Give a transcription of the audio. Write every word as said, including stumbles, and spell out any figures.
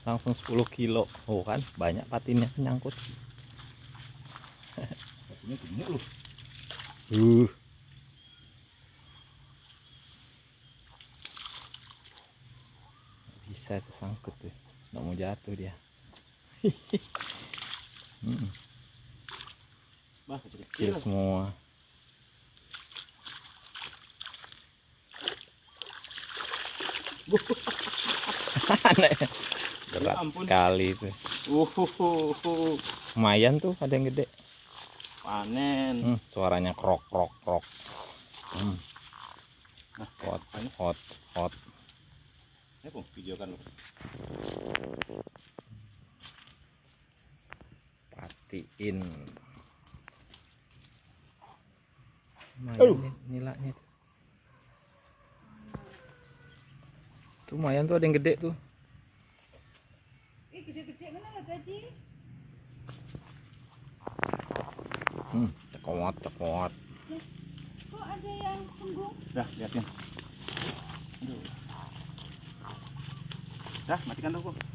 langsung sepuluh kilo. Oh kan banyak patinnya nyangkut. Patinnya gemuk loh. Uh. Bisa tuh sangkut tuh, nggak mau jatuh dia. hmm. Bah, kecil, Kecil semua. Berat ya sekali itu. Uhuhuhu. Lumayan tuh ada yang gede. Panen. Hmm, suaranya krok krok krok. Hmm. Nah, hot ini hot hot. ini pun video kan lo. Patiin. Aduh. Lumayan nilainya tuh. Tuh lumayan tuh ada yang gede tuh. Ih, gede-gede mana lah tadi? Hmm, cekot cekot. Kok ada yang sembung? Dah, liatin. Aduh. Dah, matikan dulu.